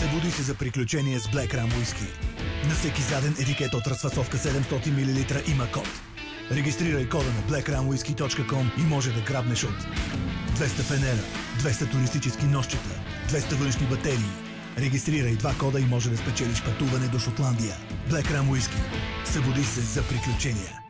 Събуди се за приключение с Black Ram Whisky. На всеки заден етикет от разфасовка 700 мл има код. Регистрирай кода на blackramwhisky.com и може да грабнеш от 200 фенера, 200 туристически нощчета, 200 външни батерии. Регистрирай 2 кода и може да спечелиш пътуване до Шотландия. Black Ram Whisky. Събуди се за приключения.